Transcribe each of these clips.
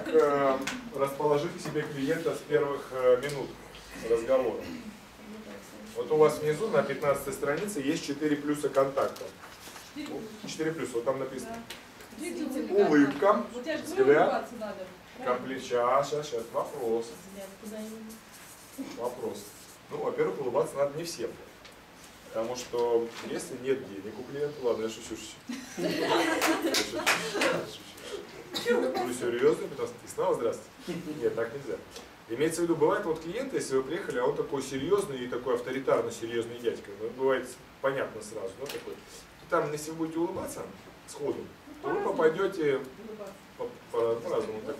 Как расположить к себе клиента с первых минут разговора? Вот у вас внизу на 15 странице есть 4 плюса контакта. 4 плюса, вот там написано. Улыбка, взгляд, комплект. Сейчас, вопрос. Вопрос. Ну, во-первых, улыбаться надо не всем. Потому что если нет денег у клиента, ладно, я шучу. Ну, серьезно, 15. И снова здравствуйте. Нет, так нельзя. Имеется в виду, бывает вот клиент, если вы приехали, а он такой серьезный и такой авторитарно серьезный дядька. Ну, бывает понятно сразу, да, такой. И там, если вы будете улыбаться сходу, то вы попадете по-разному. Так.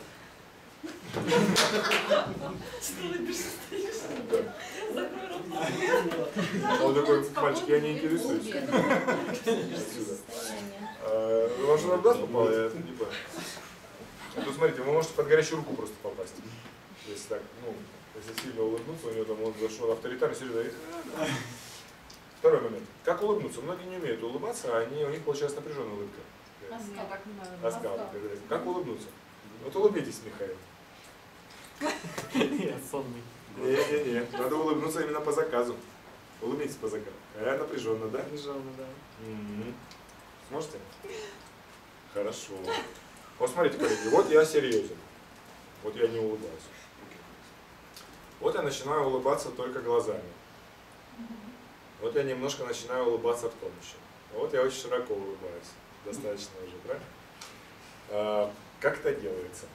Он такой, мальчик, я не интересуюсь. Вам же на глаз попало, я не понял. Тут смотрите, вы можете под горячую руку просто попасть. Если так, ну, если сильно улыбнуться, у него там он зашел авторитарно, серьезно. Второй момент. Как улыбнуться? Многие не умеют улыбаться, а у них получается напряженная улыбка. Оскал. Как улыбнуться? Вот улыбнитесь, Михаил. Я сонный. Не, надо улыбнуться именно по заказу. Улыбнитесь по заказу. Напряженно, да? Напряженно, да. Сможете? Хорошо. Вот смотрите, коллеги, вот я серьезен. Вот я не улыбаюсь. Вот я начинаю улыбаться только глазами. Вот я немножко начинаю улыбаться в тонусе. Вот я очень широко улыбаюсь. Достаточно уже, правильно? Как это делается?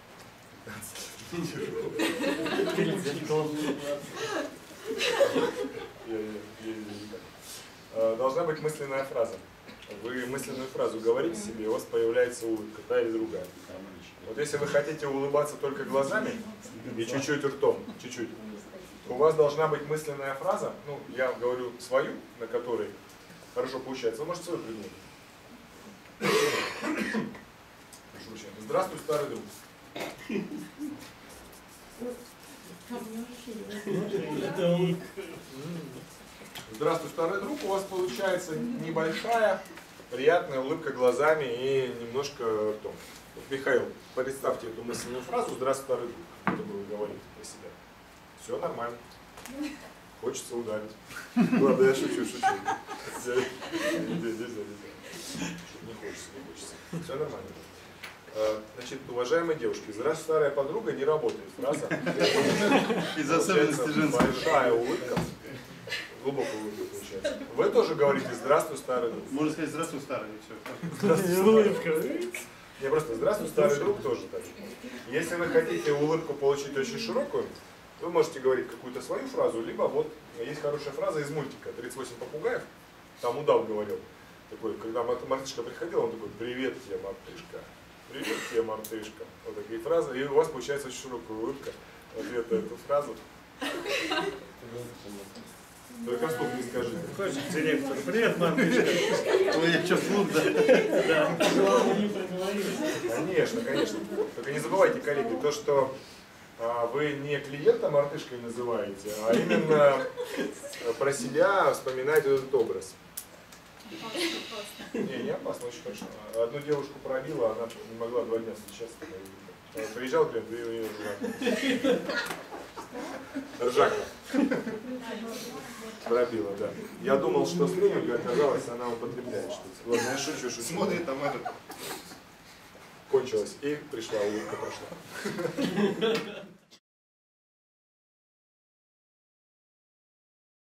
Должна быть мысленная фраза. Вы мысленную фразу говорите себе, у вас появляется улыбка, та или другая. Вот если вы хотите улыбаться только глазами и чуть-чуть ртом, чуть-чуть, то у вас должна быть мысленная фраза, ну, я говорю свою, на которой хорошо получается, вы можете свою придумать. Здравствуй, старый друг. Здравствуй, старый друг. У вас получается небольшая, приятная улыбка глазами и немножко ртом. Вот, Михаил, представьте эту мысленную фразу «Здравствуй, старый друг», это вы говорите про себя. Все нормально. Хочется ударить. Ладно, я шучу. Нельзя. Не хочется. Все нормально. Значит, уважаемые девушки, «Здравствуй, старая подруга» не работает фраза. Из особенностей женского. Большая улыбка, глубокая улыбка получается. Вы тоже говорите «Здравствуй, старый друг». Можно сказать «Здравствуй, старый», и все. Не, просто «Здравствуй, старый друг» тоже так. Если вы хотите улыбку получить очень широкую, вы можете говорить какую-то свою фразу, либо вот есть хорошая фраза из мультика «38 попугаев», там удав говорил, такой, когда мартышка приходила, он такой «Привет тебе, мартышка». Привет тебе, мартышка. Вот такие фразы. И у вас получается очень широкая улыбка в ответ на эту фразу. Только вслух не скажите. Хочешь, директор, привет, мартышка. Ой, я что, вслух, да? Конечно. Только не забывайте, коллеги, то, что вы не клиента мартышкой называете, а именно про себя вспоминаете этот образ. Не опасно, очень хорошо. Одну девушку пробила, она не могла 2 дня встречаться. Приезжал клиент, и у нее ржака. Пробила, да. Я думал, что с ней, оказалось, она употребляет что-то. Ладно, я шучу. Смотрит там этот. Кончилось, и пришла, улыбка прошла.